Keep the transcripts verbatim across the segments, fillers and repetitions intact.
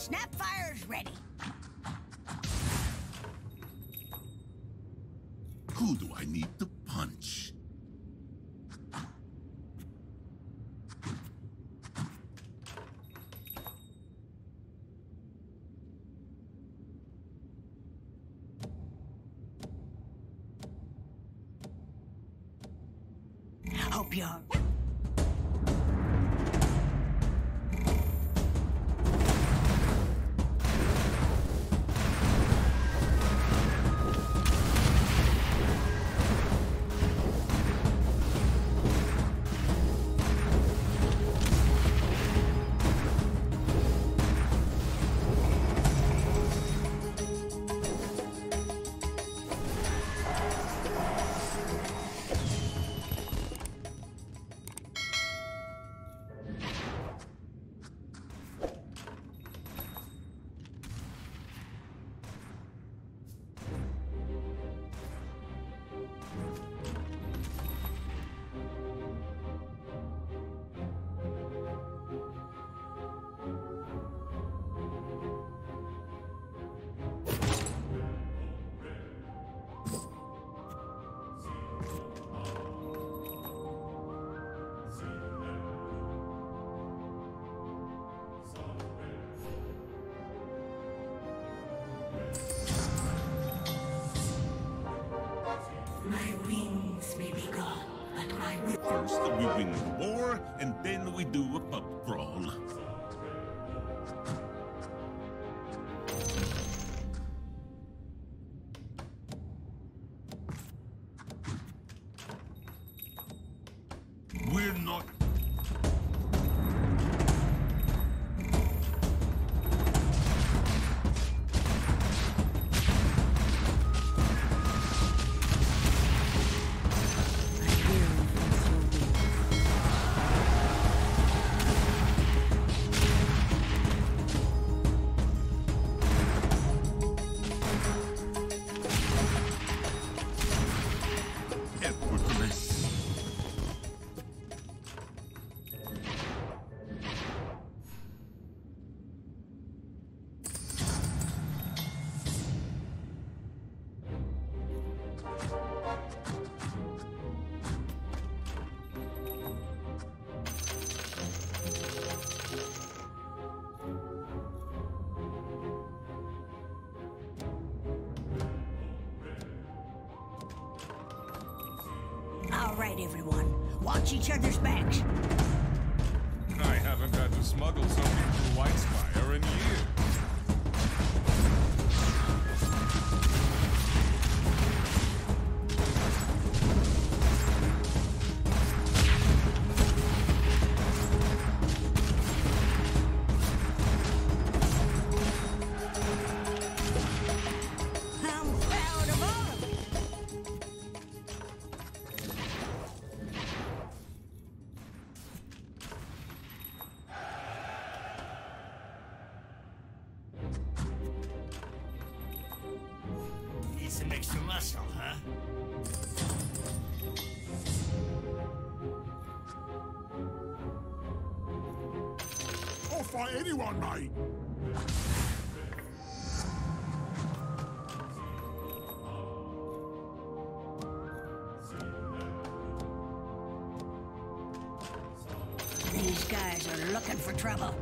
Snapfire's ready. Who do I need to punch? Hope you're... First, we win the war, and then we do a pub crawl. We're not... All right, everyone. Watch each other's backs. I haven't had to smuggle something through Whitespire in years. Some extra muscle, huh? I'll fight anyone, mate! These guys are looking for trouble.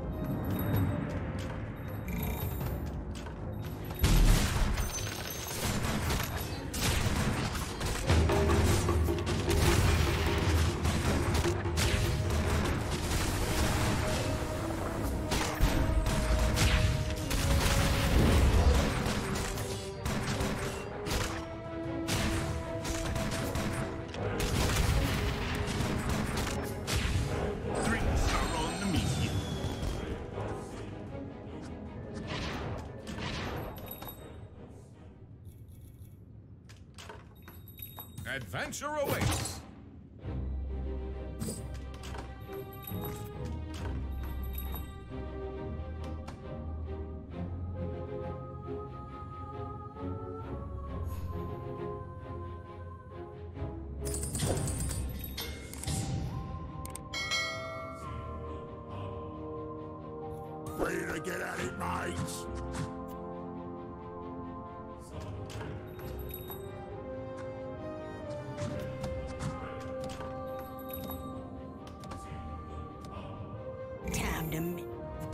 Adventure awaits! Ready to get at it, mates? Time to... mi-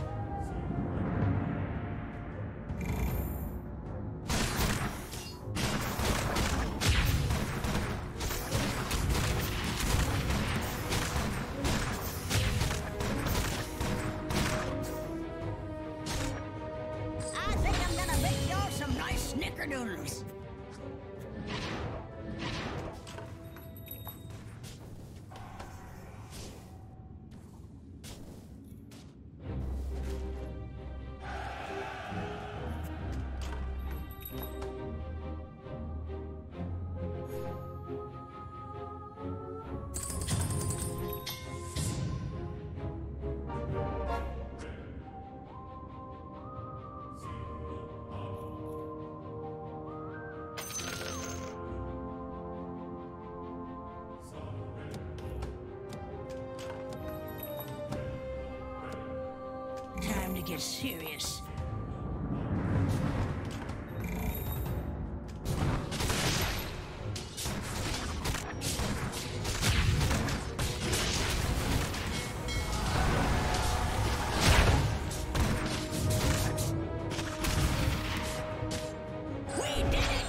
I think I'm gonna make y'all some nice snickerdoodles. Time to get serious. We did it!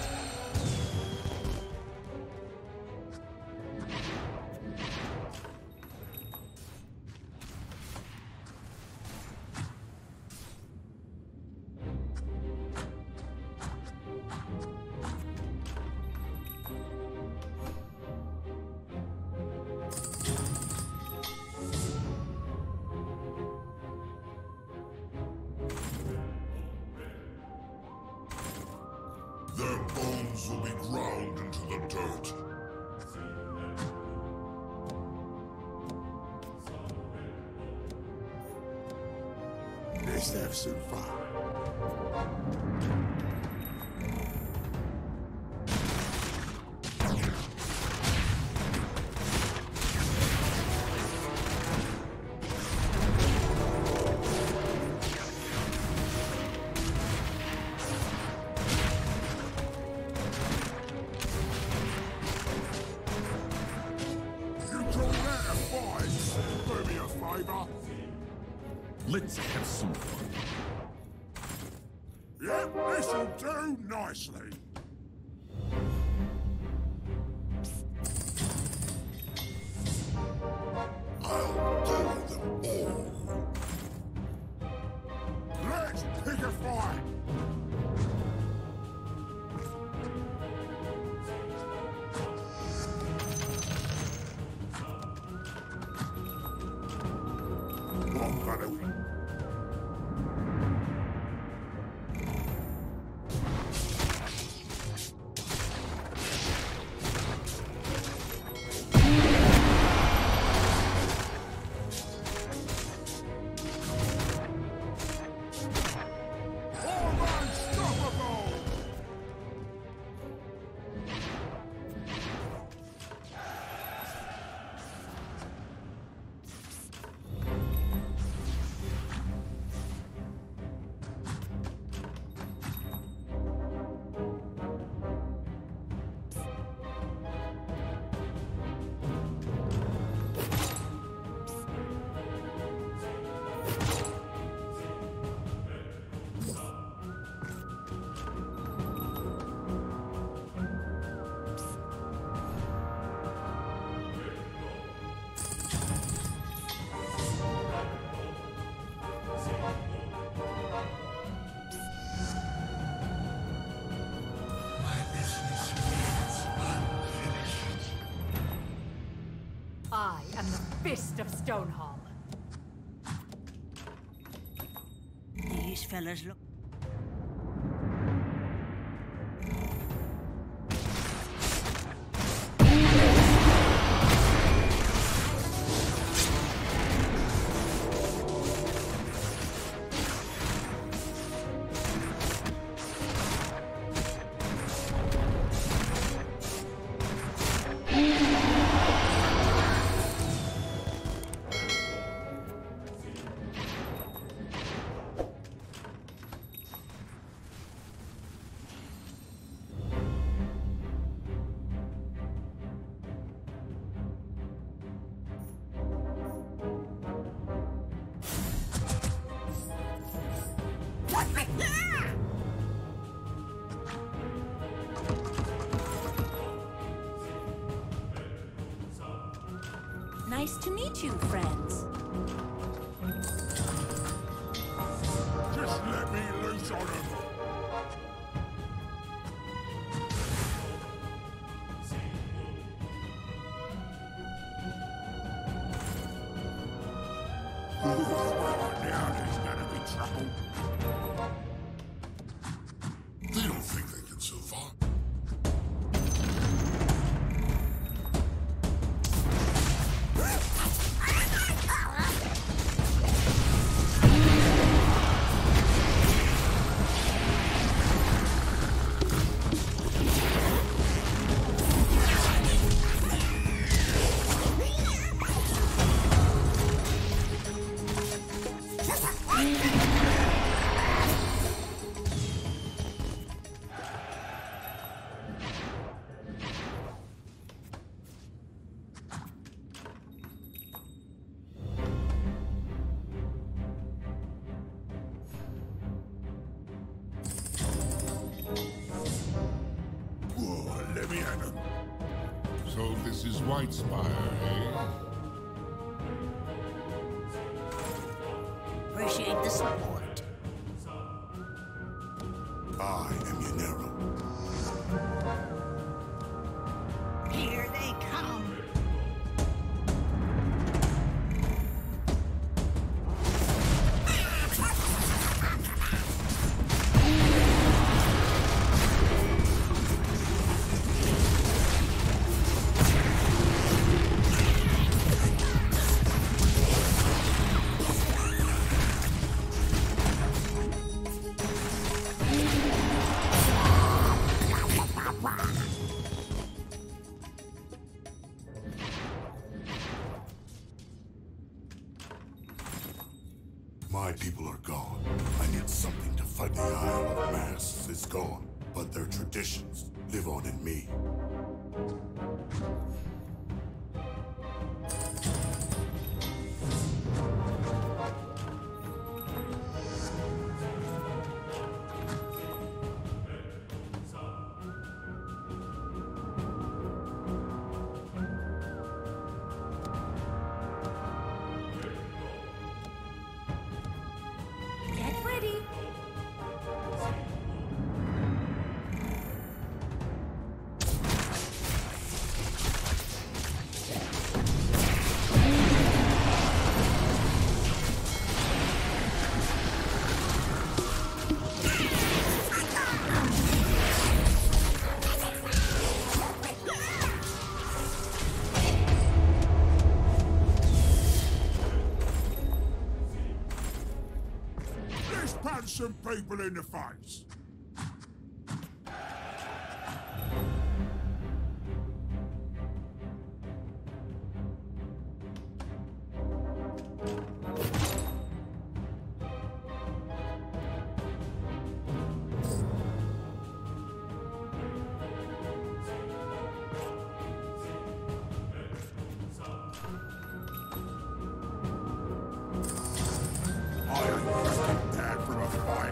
Their bones will be ground into the dirt. Let's have some fun. You call that a fight? Do me a favour. Let's have some fun. Yep, this'll do nicely. I'll do them all. Let's pick a fight. I'm gonna win. Unstoppable! I am the Fist of Stonehall. These fellas look... Nice to meet you, friends. Just let me loose on him. Now there's gonna be trouble. They don't think they can survive. So this is Whitespire, eh? Appreciate the support. I am Yanero. Here they come. My people are gone. I need something to fight. The Isle of Masks is gone, but their traditions live on in me. Get ready. Let's punch some people in the face. I ain't fucking dead from a fight.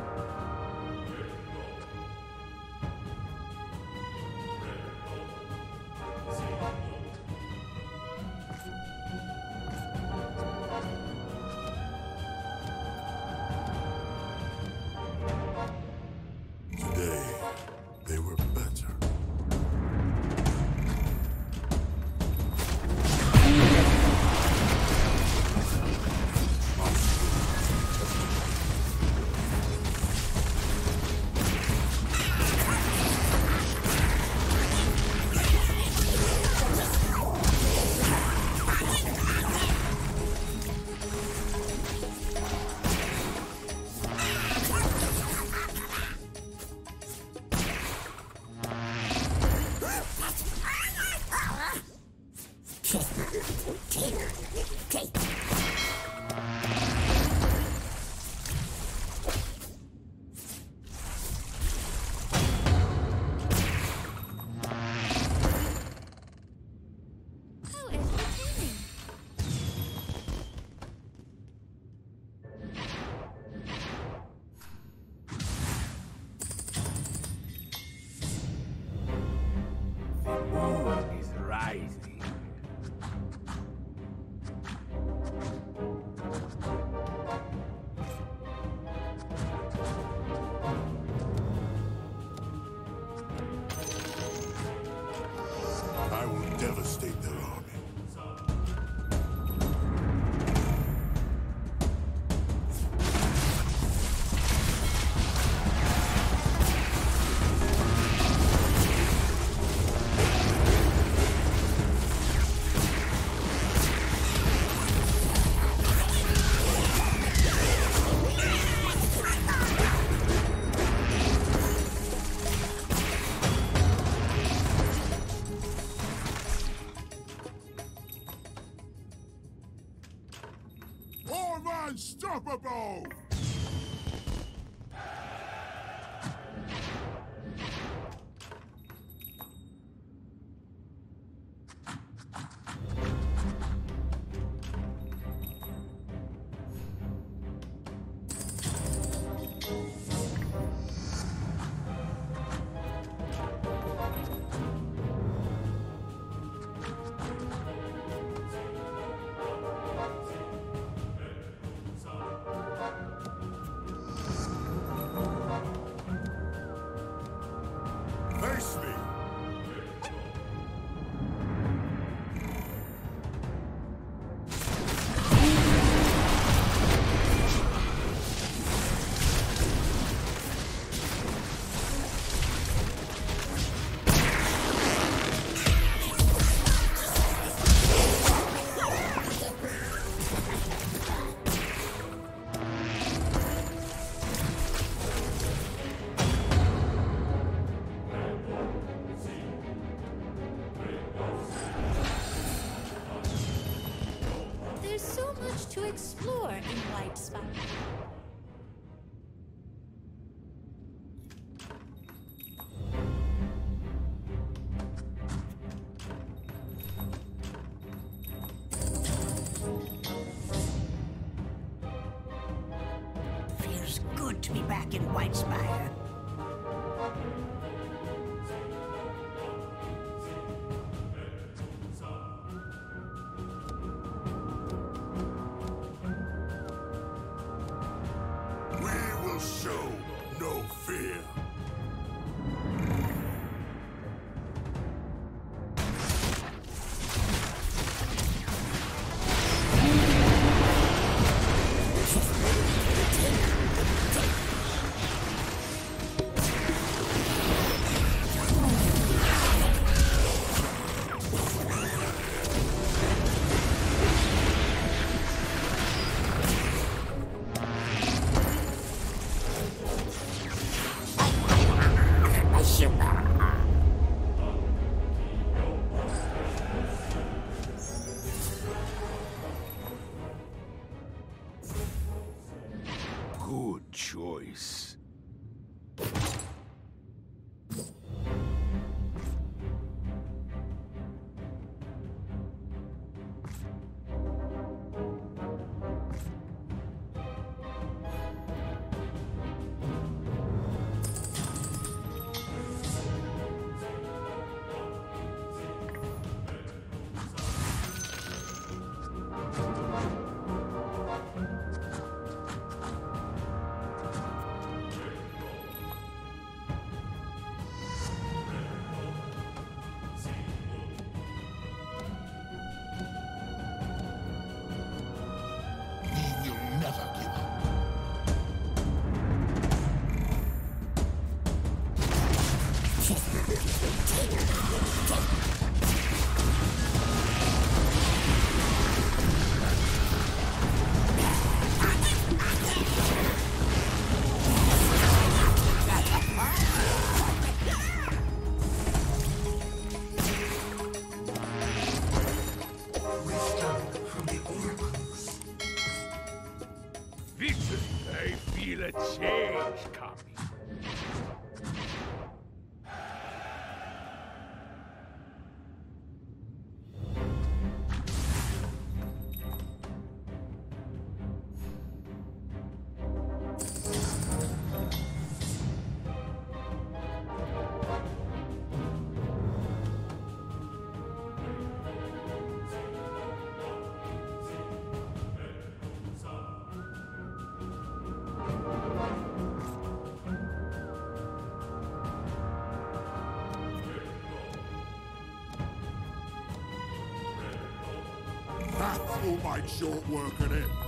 Today, they were better. How entertaining. The moon is rising. Unstoppable! Face me! There's so much to explore in White Spire. Feels good to be back in White Spire. We will show no fear. Good choice. We will never give up. Victory! I feel a change coming. That will make short work of it.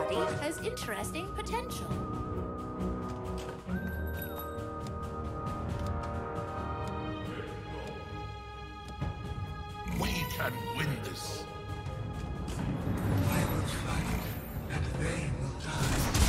city has interesting potential. We can win this. I will fight, and they will die.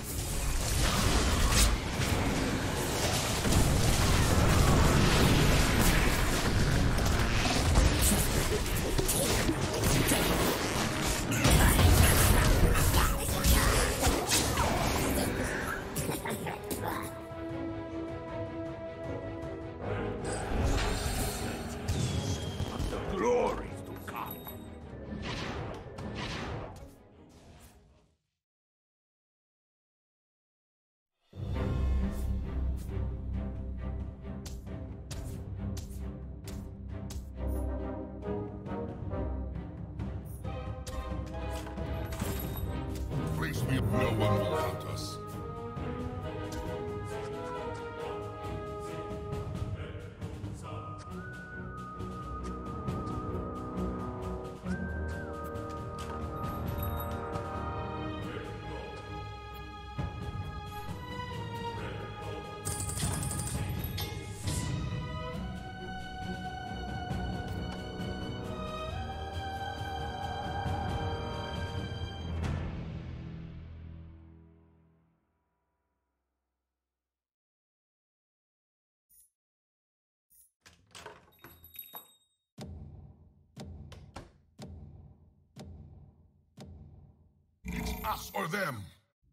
Glory to come. Praise me, no one will haunt us. It's us or them.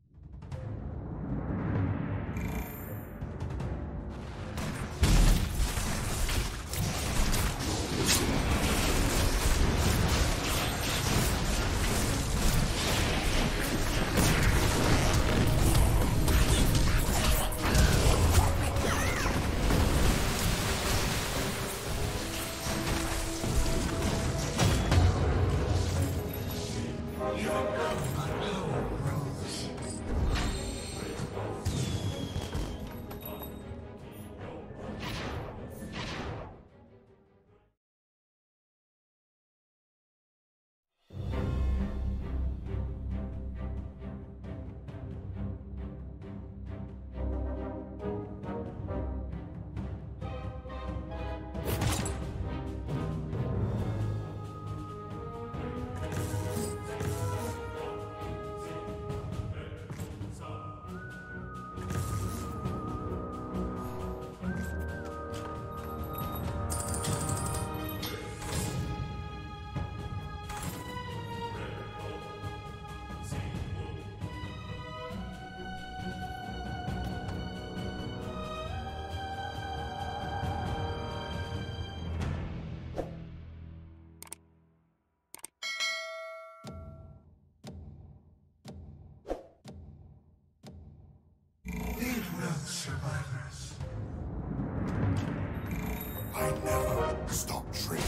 Lead well, survivors. I never stop dreaming.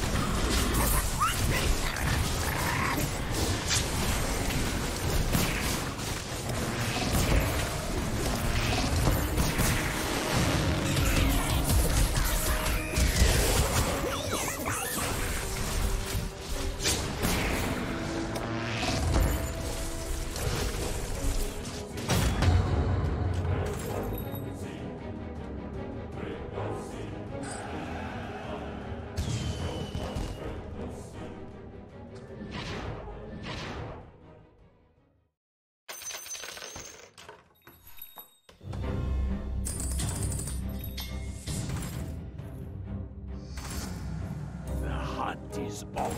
The hunt is on.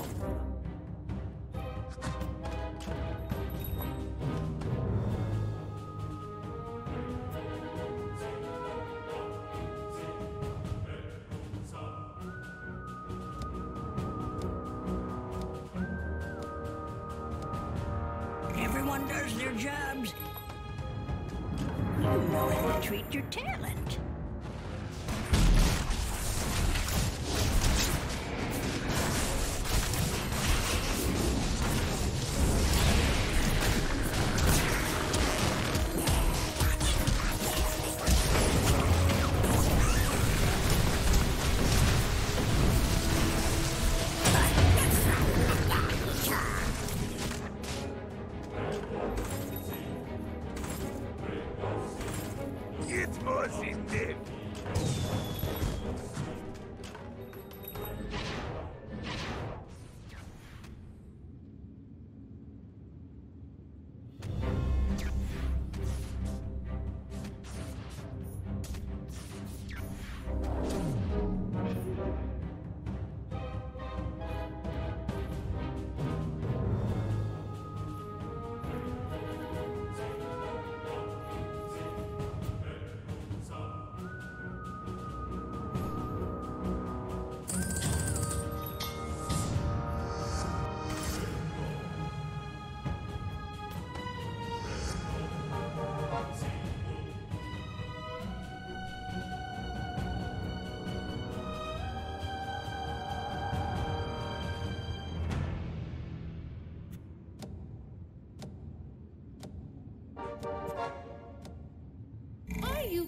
Everyone does their jobs. You know how to treat your talent.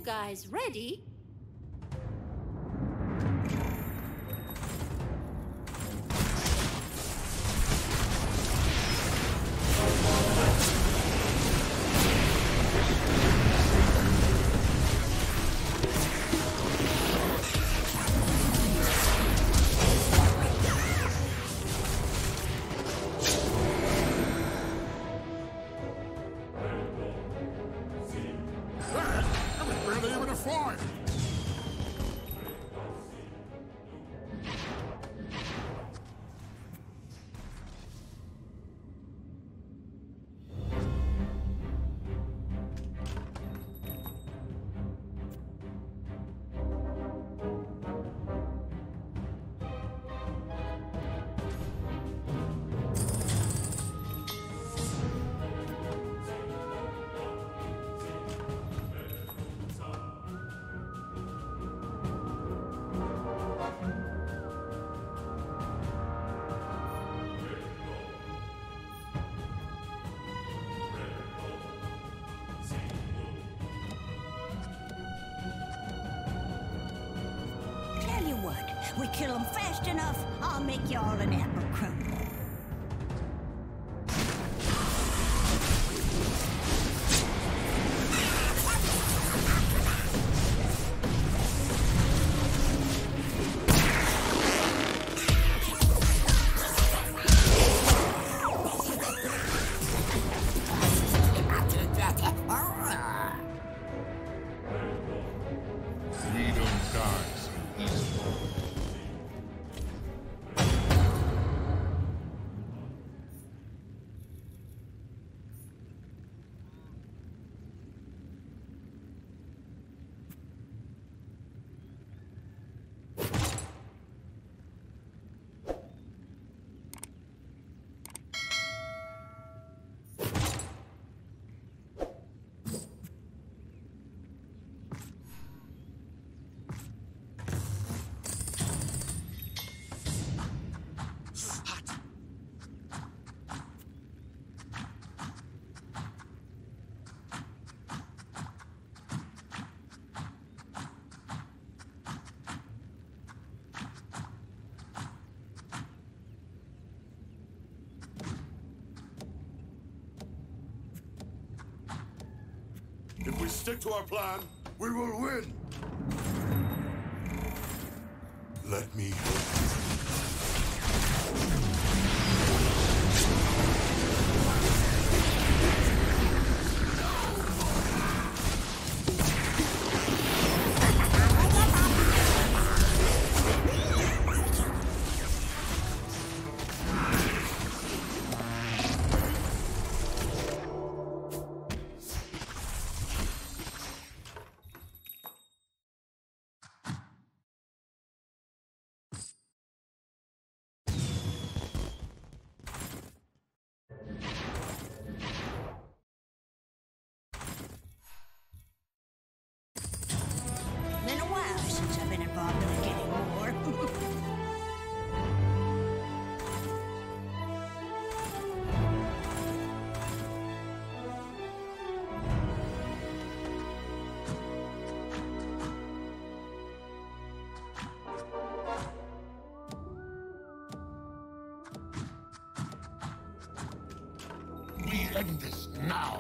guys ready? We kill them fast enough, I'll make you all an apple crumble. If we stick to our plan, we will win! Let me help you. Been a while since I've been involved in a getting war. We end this now!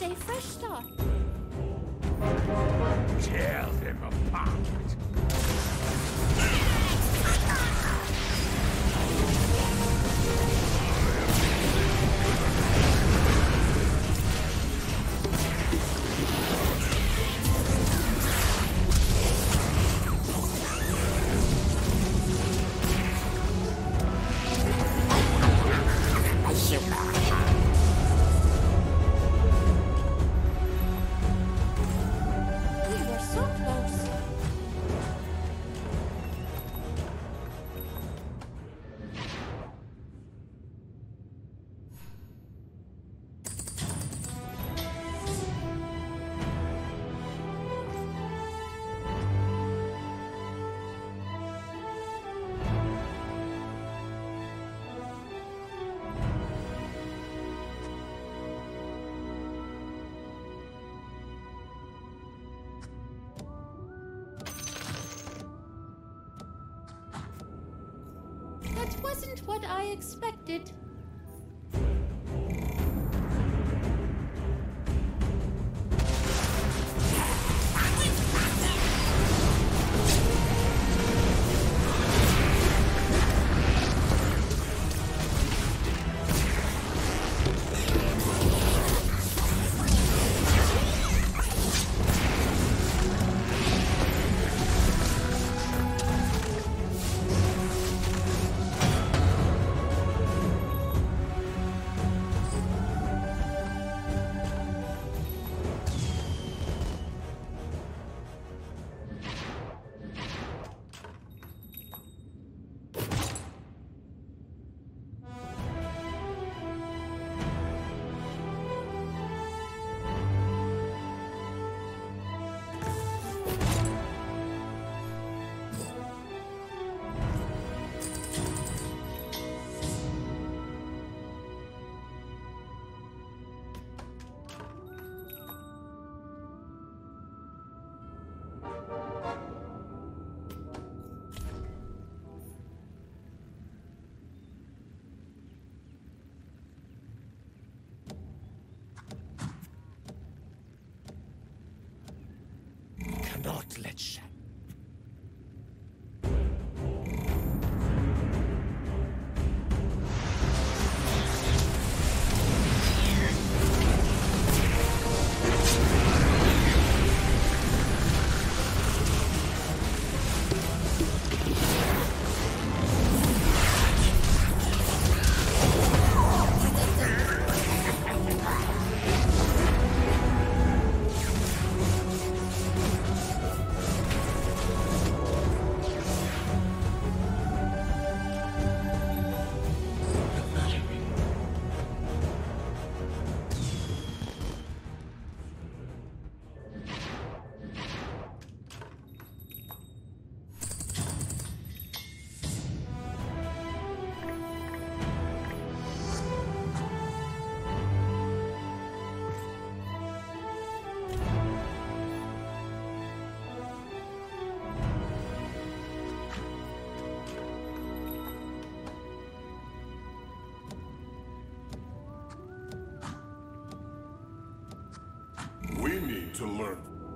is a fresh start. Tear them apart. That wasn't what I expected. Cannot let shadow. We need to learn.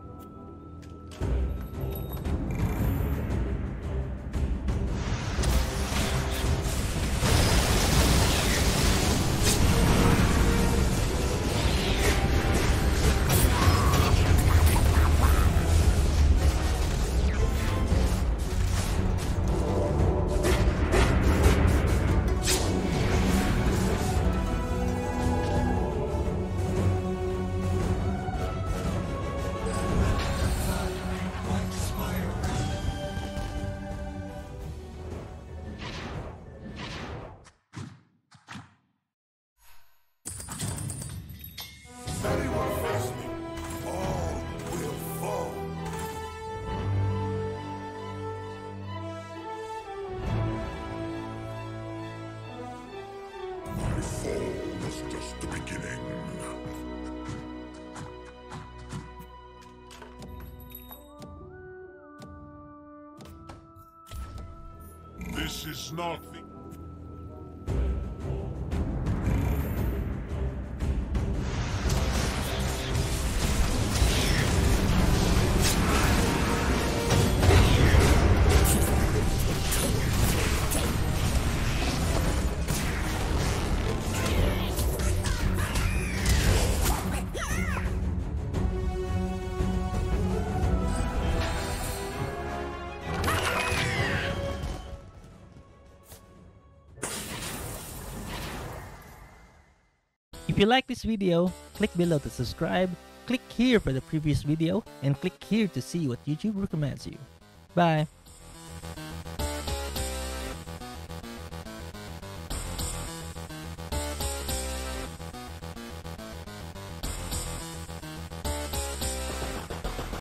Anyone face me, all will fall. My fall was just the beginning. This is not the... If you like this video, click below to subscribe, click here for the previous video, and click here to see what YouTube recommends you. Bye!